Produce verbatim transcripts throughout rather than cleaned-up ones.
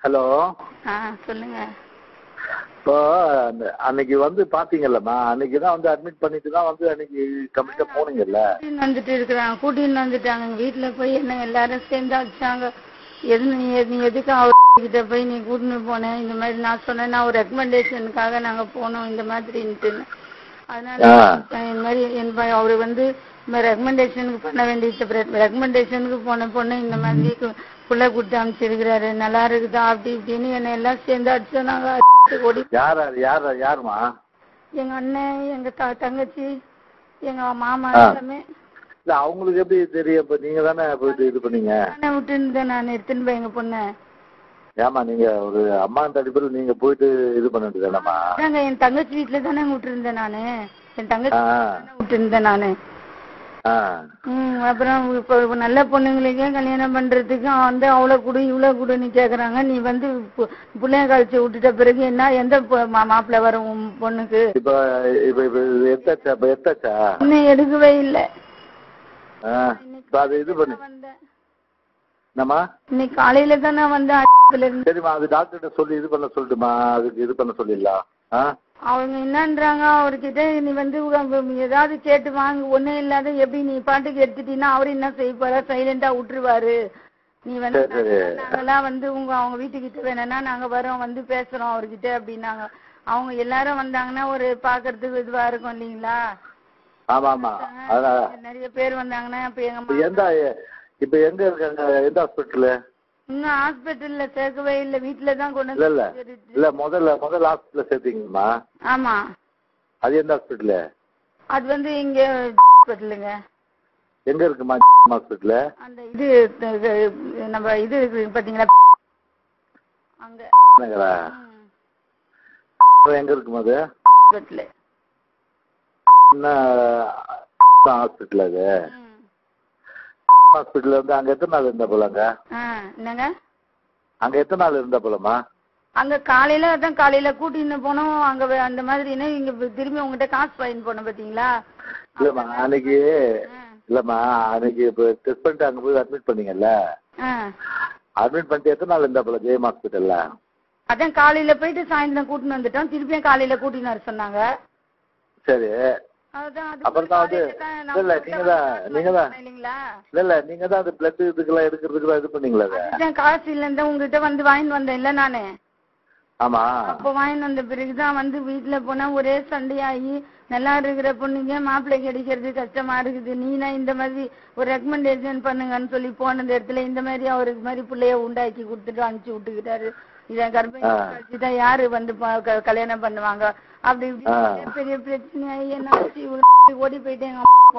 Hello. ஆ சொல்லுங்க. இப்போ அன்னைக்கு வந்து பாத்தீங்கல்லம்மா, அன்னைக்கு தான் வந்து அட்மிட் பண்ணிட்டு தான் வந்து அன்னைக்கு கம்ப்ளீட்டா போனீங்கல்ல. கூட்டின்னு வந்துட்டு இருக்கிறாங்க, கூட்டின்னு வந்துட்டாங்க. வீட்டுல போய் என்ன எல்லாரும் சேர்ந்து அடிச்சாங்க. எது நீ நீ எதுக்கு அவர்கிட்ட போய் நீ கூட்டின்னு போனேன், இந்த மாதிரி நான் சொன்னேன், நான் ஒரு ரெக்கமெண்டேஷனுக்காக நாங்க போனோம் இந்த மாதிரின்ட்டு. அதனால இந்த மாதிரி என் அவரு வந்து ரெக்கமெண்டேஷனுக்கு பண்ண வேண்டிய ரெக்கமெண்டேஷனுக்கு போன பொண்ணு இந்த மாதிரி புள்ள கொடுத்து அமைச்சிருக்கிறாரு, நல்லா இருக்குதா அப்படி இப்படின்னு என்ன எல்லாம் சேர்ந்து அடிச்சோம். நாங்க ஓடி யாருமா? எங்க அண்ணன், எங்க தங்கச்சி, எங்க மாமா எல்லாமே. இல்ல அவங்களுக்கு எப்படி தெரியும்? இப்ப நீங்க தானே போயிட்டு இது பண்ணீங்க. விட்டு இருந்தேன் நான், எடுத்துன்னு போய் எங்க பொண்ணு. ஏமா நீங்க ஒரு அம்மா தடிப்பில் நீங்க போயிட்டு இது பண்ண வேண்டியதானம்மா? என் தங்கச்சி வீட்டுல தானே விட்டு இருந்தேன் நானு. என் தங்கச்சி விட்டு இருந்தேன் நானு. ம் அப்புறம் இப்போ நல்ல பொண்ணுங்களுக்கே கல்யாணம் பண்றதுக்கு வந்து அவ்வளவு குடு இவ்வளவு குடுன்னு கேக்குறாங்க. நீ வந்து பிள்ளைய கழிச்சு விட்டுட்ட பிறகு என்ன எந்த மாப்பிள்ள வரும் பொண்ணுக்கு? இன்னும் எடுக்கவே இல்லை. இன்னைக்கு காலையில தான் நான் வந்தேன். சரிம்மா, அது டாக்டர்கிட்ட சொல்லி இது பண்ண சொல்லட்டுமா? அதுக்கு இது பண்ண சொல்லிடலாம். அவங்க என்னன்றாங்க, அவர்கிட்ட நீ வந்து ஏதாவது கேட்டு வாங்க, ஒன்னும் இல்லாத எப்படி நீ பாட்டுக்கு எடுத்துட்டீங்கன்னா அவரு என்ன செய்ய போற, சைலண்டா விட்டுருவாரு. நீ வந்து நாங்கெல்லாம் வந்து உங்க அவங்க வீட்டுக்கிட்ட வேணும்னா நாங்க வரோம், வந்து பேசுறோம் அவர்கிட்ட அப்படின்னாங்க. அவங்க எல்லாரும் வந்தாங்கன்னா ஒரு பாக்குறதுக்கு இதுவா இருக்கும் இல்லீங்களா? நிறைய பேர் வந்தாங்கன்னா இப்ப எங்க இப்ப எங்க இருக்காங்க? எந்த ஹாஸ்பிட்டல்? இன்னும் ஹாஸ்பிட்டல்ல சேர்க்கவே இல்ல, வீட்டுலதான் கொண்டு இல்ல இல்ல முதல்ல முதல்ல ஹாஸ்பிட்டல்ல சேர்த்தீங்கம்மா? ஆமா. அது எந்த ஹாஸ்பிட்டல்? அது வந்து இங்க ஹாஸ்பிட்டலுங்க. எங்க இருக்குமா ஹாஸ்பிட்டல்? அந்த இது நம்ம இது இருக்கு பாத்தீங்களா அங்க. எங்க இருக்குமா அது ஹாஸ்பிட்டல்? என்ன ஹாஸ்பிட்டல் அது? ஹாஸ்பிட்டல் வந்து அங்க எத்தனை நாள் இருந்தா போலங்க? என்னங்க அங்க எத்தனை நாள் இருந்தா போலமா? அங்க காலையில அதான் காலையில கூட்டின்னு போனோம். அங்க அந்த மாதிரி இங்க திரும்பி உங்ககிட்ட காசு வாங்கிட்டு போனோம் பாத்தீங்களா? இல்லம்மா அன்னைக்கு இல்லம்மா அன்னைக்கு இப்ப டெஸ்ட் பண்ணிட்டு அங்க போய் அட்மிட் பண்ணீங்கல்ல, அட்மிட் பண்ணிட்டு எத்தனை நாள் இருந்தா போல ஜெயம் ஹாஸ்பிட்டல்ல? அதான் காலையில போயிட்டு சாயந்தரம் கூட்டின்னு வந்துட்டோம், திருப்பியும் காலையில கூட்டின்னு வர சொன்னாங்க. சரி, அப்புறம் தான் வந்து இல்ல நீங்க தான் நீங்க தான் இல்ல இல்ல நீங்க தான் அது பிளட் இதுக்கெல்லாம் எடுக்கிறதுக்கு இது பண்ணீங்களா? காசு இல்ல உங்ககிட்ட வந்து வாங்கிட்டு வந்தேன் இல்ல நானு. ஆமா, அப்ப வாங்கிட்டு வந்த பிறகுதான் வந்து வீட்டுல போனா ஒரே சண்டையாகி, நல்லா இருக்கிற பொண்ணுங்க மாப்பிள்ளை கிடைக்கிறது கஷ்டமா இருக்குது, நீனா இந்த மாதிரி ஒரு ரெக்கமெண்டேஷன் பண்ணுங்கன்னு சொல்லி போன இடத்துல இந்த மாதிரி அவருக்கு மாதிரி பிள்ளைய உண்டாக்கி கொடுத்துட்டு அனுப்பிச்சு விட்டுக்கிட்டாரு. இதை கர்ப்பிணி யாரு வந்து கல்யாணம் பண்ணுவாங்க அப்படி இப்படி பெரிய பிரச்சனையாகி என்ன ஓடி போயிட்டேன்.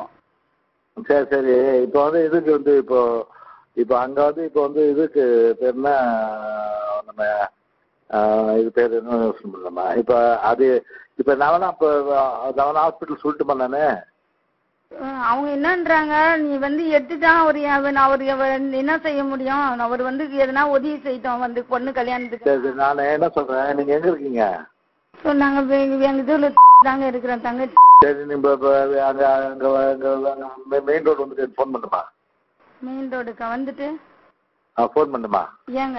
சரி சரி, இப்போ வந்து இதுக்கு வந்து இப்போ இப்போ அங்க வந்து இப்போ வந்து இதுக்கு பேர் என்ன, நம்ம இது பேர் என்ன சொல்லணுமா? இப்போ அது இப்போ நான் இப்போ நான் ஹாஸ்பிட்டல் சொல்லிட்டுமா நானு? அவங்க என்னன்றாங்க, நீ வந்து எடுத்துட்டான் அவர் அவர் என்ன செய்ய முடியும், அவர் வந்து எதனா உதவி செய்யட்டும் வந்து பொண்ணு கல்யாணத்துக்கு. சரி நான் என்ன சொல்றேன், நீங்க எங்க இருக்கீங்க? நாங்க எங்க இதுல தாங்க இருக்கிறோம் தங்கச்சி. சரி, நீங்க அங்க அங்க மெயின் ரோடு வந்துட்டு ஃபோன் பண்ணுமா? மெயின் ரோடுக்கா வந்துட்டு ஃபோன் பண்ணுமா? ஏங்க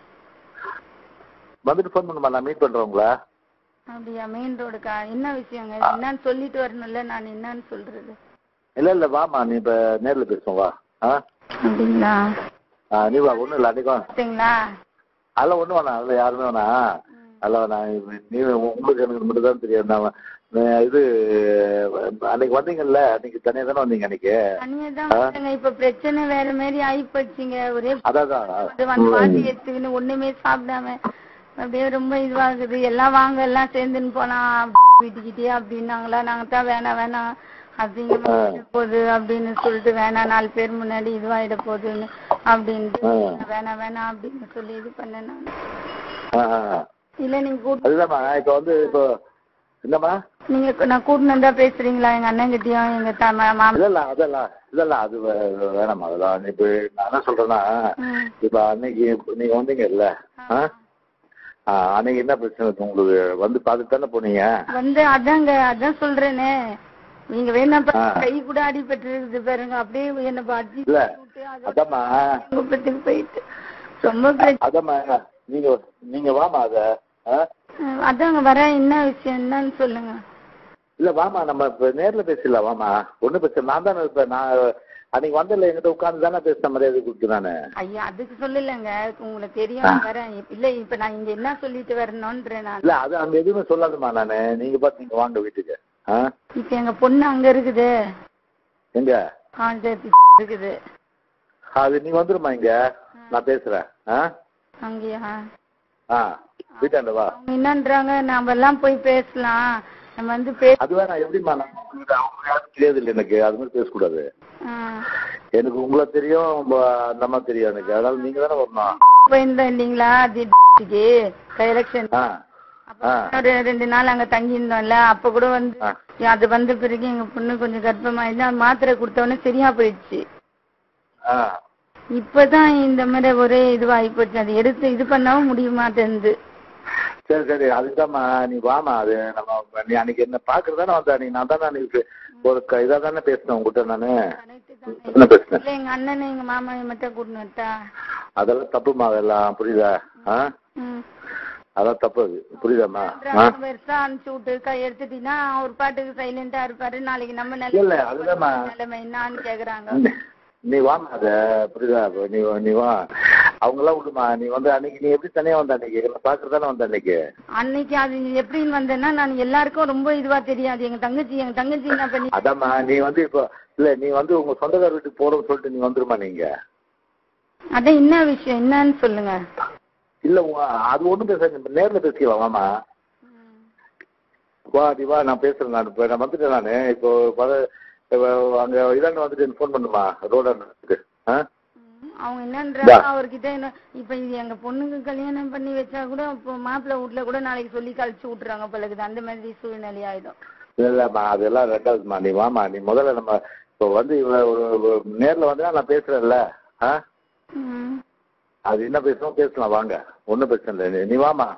வந்துட்டு ஃபோன் பண்ணுமா, நான் மீட் பண்றேன் உங்களை. அப்படியா? மெயின் ரோடுக்கா? என்ன விஷயங்க என்னன்னு சொல்லிட்டு வரணும்ல, நான் என்னன்னு சொல்றது? இல்ல இல்ல வாமா, நீ இப்ப நேர்ல பேசுவோம் வா. அப்படிங்களா? நீ வா, ஒண்ணும் இல்ல அன்னைக்கு பார்த்தீங்களா? அதெல்லாம் ஒண்ணும் வேணாம், அதெல்லாம் யாருமே வேணாம். அதெல்லாம் வேணாம், நீ உங்களுக்கு எனக்கு மட்டும் தான் தெரியும். இது அன்னைக்கு வந்தீங்கல்ல, அன்னைக்கு தனியா தானே வந்தீங்க? அன்னைக்கு தனியா தான். இப்ப பிரச்சனை வேற மாதிரி ஆகி போச்சுங்க. ஒரே அதான் வந்து பாட்டி எடுத்துக்கின்னு ஒண்ணுமே சாப்பிடாம அப்படியே ரொம்ப இதுவாகுது. எல்லாம் வாங்க எல்லாம் சேர்ந்துன்னு போனா வீட்டுக்கிட்டே அப்படின்னாங்களா. நாங்க தான் வேணாம் வேணாம் அப்படிங்கிற போகுது அப்படின்னு சொல்லிட்டு வேணாம், நாலு பேர் முன்னாடி இதுவாயிட போகுதுன்னு அப்படின்ட்டு வேணாம் வேணாம் அப்படின்னு சொல்லி இது பண்ணேன் நான். இல்ல நீங்க கூட்டு இப்ப வந்து இப்போ என்னமா நீங்க நான் கூட்டின்னு வந்தா பேசுறீங்களா எங்க அண்ணன் கிட்டயும் எங்க மாமா? இல்ல அதெல்லாம் இல்ல அது வேணாமா, அதெல்லாம் இப்ப நான் என்ன சொல்றேன்னா, இப்ப அன்னைக்கு நீங்க வந்தீங்க இல்ல, அன்னைக்கு என்ன பிரச்சனை உங்களுக்கு வந்து பார்த்துட்டு தானே போனீங்க? வந்து அதாங்க அதான் சொல்றேனே, நீங்க வேணா கை கூட அடிபட்டு இருக்குது பாருங்க, அப்படியே என்ன இல்ல அதாம்மா போயிட்டு ரொம்ப அதாம்மா நீங்க நீங்க வாமா அத அதாங்க வரேன். என்ன விஷயம் என்னன்னு சொல்லுங்க. இல்ல வாமா நம்ம இப்ப நேர்ல பேசல வாமா. ஒண்ணு பிரச்சனை நான் தானே இப்ப நான் அன்னைக்கு வந்தல என்கிட்ட உட்கார்ந்து தானே பேசின மரியாதை கொடுத்து நானு. ஐயா அதுக்கு சொல்லலங்க, உங்களுக்கு தெரியும் வரேன். இல்ல இப்ப நான் இங்க என்ன சொல்லிட்டு வரணும்ன்றேன் நான். இல்ல அது அங்க எதுவுமே சொல்லாதுமா நானு. நீங்க பாத்து நீங்க வாங்க வீட்டுக்கு. இப்ப எங்க பொண்ணு அங்க இருக்குது. எங்க இருக்குது அது நீ வந்துருமா இங்க நான் பேசுறேன். அங்கயா வீட்டாண்ட வா. என்னன்றாங்க நாம எல்லாம் போய் பேசலாம் நம்ம வந்து அதுவே நான் எப்படிமா அவங்க தெரியாது இல்லை எனக்கு அது மாதிரி பேசக்கூடாது. எனக்கு உங்களை தெரியும் அந்த அம்மா தெரியும் எனக்கு. அதனால நீங்க தானே வரணும். போயிருந்தோம் இல்லீங்களா எலெக்ஷன் ஒரு ரெண்டு நாள் அங்க தங்கி இருந்தோம்ல. அப்ப கூட வந்து அது வந்த பிறகு எங்க பொண்ணு கொஞ்சம் கர்ப்பமாயிருந்து மாத்திரை கொடுத்தவொடனே சரியா போயிடுச்சு. இப்பதான் இந்த மாதிரி ஒரே இதுவாகி போச்சு. அது எடுத்து இது பண்ணவும் முடிய மாட்டேங்குது. சரி சரி அதுதான்மா நீ வாமா. அது நம்ம நீ அன்னைக்கு என்ன பாக்குறதானே வந்தா நீ நான் தானே அன்னைக்கு ஒரு இதா தானே பேசினேன் உங்ககிட்ட நானு. என்ன பேசினேன் எங்க அண்ணன் எங்க மாமா மட்டும் கூட்டினு வந்தா அதெல்லாம் தப்புமா. அதெல்லாம் புரியுதா? அதான் தப்பு அது புரியுதாம்மா. பெருசா அனுப்பிச்சு விட்டு கை எடுத்துட்டீங்கன்னா ஒரு பாட்டுக்கு சைலண்டா இருப்பாரு. நாளைக்கு நம்ம இல்ல அதுதான்மா நிலைமை என்னான்னு கேக்குறாங்க. நீ வாமா அத புரியுதா? நீ நீ வா அவங்க எல்லாம் விடுமா. நீ வந்து அன்னைக்கு நீ எப்படி தனியா வந்த அன்னைக்கு பாக்குறதானே வந்த அன்னைக்கு. அன்னைக்கு அது எப்படின்னு வந்தேன்னா நான் எல்லாருக்கும் ரொம்ப இதுவா தெரியாது. எங்க தங்கச்சி எங்க தங்கச்சி என்ன பண்ணி அதாம்மா நீ வந்து இப்போ இல்ல நீ வந்து உங்க சொந்தக்கார வீட்டுக்கு போறோம்னு சொல்லிட்டு நீ வந்துருமா நீங்க. அதான் என்ன விஷயம் என்னன்னு சொல்லுங்க. இல்ல அது ஒண்ணும் பேச நேர்ல பேசிக்கலாம் வாமா. வா நீ வா நான் பேசுறேன். நான் இப்ப நான் வந்துட்டேன் நானு. இப்போ அங்க இதாண்ட வந்துட்டு போன் பண்ணுமா ரோடாண்டுக்கு. அவங்க என்னன்றாங்க அவர்கிட்ட என்ன இப்ப இது எங்க பொண்ணுக்கு கல்யாணம் பண்ணி வச்சா கூட இப்போ மாப்பிள்ளை வீட்டுல கூட நாளைக்கு சொல்லி கழிச்சு விட்டுறாங்க பழகுது. அந்த மாதிரி சூழ்நிலை ஆயிடும். இல்ல இல்லம்மா அதெல்லாம் ரெண்டாவதுமா. நீ வாமா. நீ முதல்ல நம்ம இப்போ வந்து ஒரு நேர்ல வந்தா நான் பேசுறேன்ல. அது என்ன பேசணும் பேசலாம் வாங்க. ஒன்னும் பிரச்சனை இல்லை. நீ வாமா.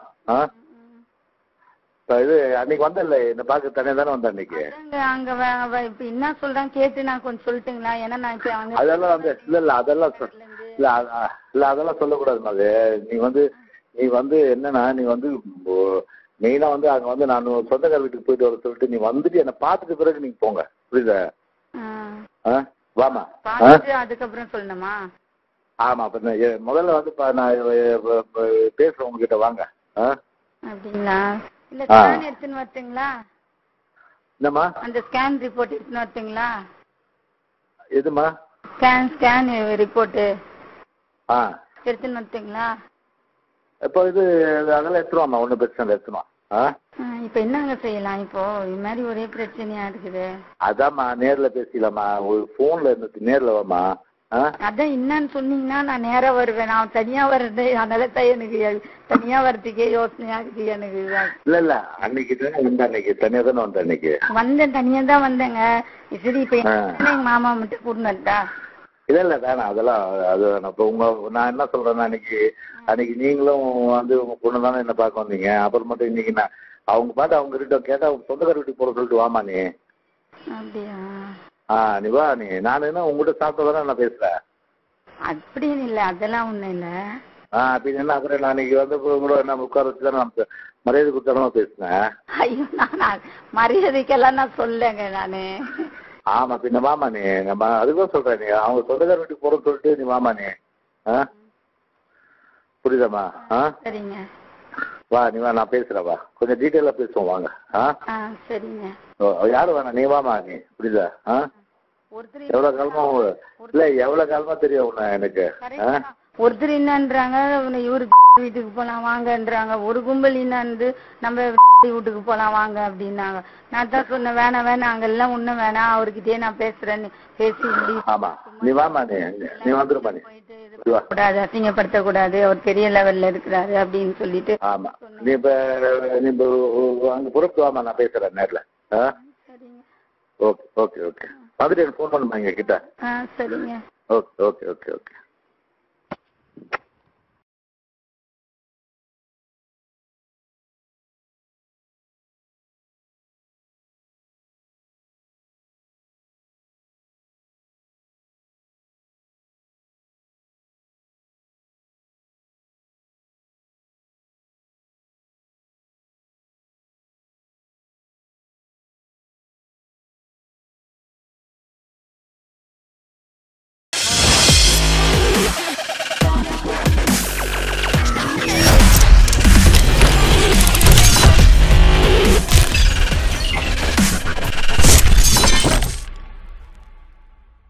இது அன்னைக்கு வந்தல என்ன பாக்க தனியா தானே வந்த அன்னைக்கு. அங்க இப்ப என்ன சொல்றாங்க கேட்டு நான் கொஞ்சம் சொல்லிட்டுங்களா. ஏன்னா நான் அதெல்லாம் வந்து இல்ல இல்ல அதெல்லாம் இல்ல இல்ல அதெல்லாம் சொல்லக்கூடாதுமா. அது நீ வந்து நீ வந்து என்னன்னா நீ வந்து மெயினா வந்து அங்க வந்து நான் சொந்தக்கார வீட்டுக்கு போயிட்டு வர சொல்லிட்டு நீ வந்துட்டு என்ன பாத்துட்டு பிறகு நீங்க போங்க புரியுதா? வாமா. அதுக்கப்புறம் சொல்லணுமா? ஆமா அப்ப முதல்ல வந்து நான் பேசுறேன் உங்ககிட்ட வாங்க. அப்படிங்களா? இல்ல ஸ்கேன் எடுத்துன்னு வரட்டுங்களா? என்னம்மா அந்த ஸ்கேன் ரிப்போர்ட் எடுத்துன்னு வரட்டுங்களா? எதுமா ஸ்கேன் ஸ்கேன் ரிப்போர்ட் ஆ எடுத்துன்னு வரட்டுங்களா? இப்போ இது அதெல்லாம் எடுத்துருவாமா. ஒன்றும் பிரச்சனை எடுத்துருவான். இப்ப என்னங்க செய்யலாம்? இப்போ இது மாதிரி ஒரே பிரச்சனையா இருக்குது. அதாம்மா நேர்ல பேசிக்கலாமா. ஒரு போன்ல இருந்து நேர்ல வாமா. அதான் என்னன்னு சொன்னீங்கன்னா நான் நேரா வருவேன். நான் தனியா வர்றது அதனால எனக்கு தனியா வர்றதுக்கே யோசனையா இருக்கு எனக்கு. இல்ல இல்ல அன்னைக்கு வந்த அன்னைக்கு தனியா தானே வந்த அன்னைக்கு வந்தேன். தனியா தான் வந்தேங்க. சரி இப்ப எங்க மாமா மட்டும் கூட்டினட்டா? இல்ல இல்ல வேணாம் அதெல்லாம் அது இப்ப உங்க நான் என்ன சொல்றேன்னா அன்னைக்கு அன்னைக்கு நீங்களும் வந்து உங்க பொண்ணு தானே என்ன பார்க்க வந்தீங்க. அப்புறம் மட்டும் இன்னைக்கு நான் அவங்க பாட்டு அவங்க கிட்ட கேட்டா அவங்க சொந்தக்கார வீட்டுக்கு போற சொல்லிட்டு வாமா நீ. அப்படியா? ஆ நீ வா. நீ நான் என்ன உங்ககிட்ட சாப்பிட்டதானே நான் பேசுறேன். அப்படின்னு இல்ல அதெல்லாம் ஒண்ணும் இல்ல. ஆஹ் அப்படின்னு என்ன அப்புறம் நான் இன்னைக்கு வந்து கூட நம்ம உட்கார வச்சுதான் நமக்கு மரியாதை கொடுத்தாலும் பேசுனேன். ஐயோ நான் மரியாதைக்கெல்லாம் நான் சொல்லங்க நானு. ஆமா பின்ன வாமா நீ. நம்ம அதுதான் சொல்றேன். நீ அவங்க சொந்தக்கார வீட்டுக்கு போறோம்னு சொல்லிட்டு நீ வாமா நீ. புரியுதாமா? சரிங்க வா நீ வா நான் பேசுறேன். வா கொஞ்சம் டீட்டெயிலா பேசுவோம் வாங்க. சரிங்க யாரும் வேணாம் நீ வாமா நீ. புரியுதா? எவ்வளவு காலமா இல்ல எவ்வளவு காலமா தெரியும் உன்ன எனக்கு. ஒருத்தர் என்னன்றாங்க இவரு வீட்டுக்கு போலாம் வாங்கன்றாங்க. ஒரு கும்பல் என்னந்து நம்ம வீட்டுக்கு போலாம் வாங்க அப்படின்னாங்க. நான் தான் சொன்னேன் வேணாம் வேணாம் அங்கெல்லாம் ஒண்ணும் வேணாம் அவர்கிட்டயே நான் பேசுறேன்னு பேசி. ஆமா நீ வாமா நீ. நீ வந்துருமா நீ. கூடாது அசிங்கப்படுத்த கூடாது அவர் பெரிய லெவல்ல இருக்கிறாரு அப்படின்னு சொல்லிட்டு. ஆமா நீ இப்ப நீ அங்க பொறுப்பு வாமா நான் பேசுறேன் நேர்ல. ஓகே ஓகே ஓகே வந்துட்டு எனக்கு ஃபோன் பண்ணுமா எங்க கிட்ட. சரிங்க ஓகே ஓகே ஓகே ஓகே.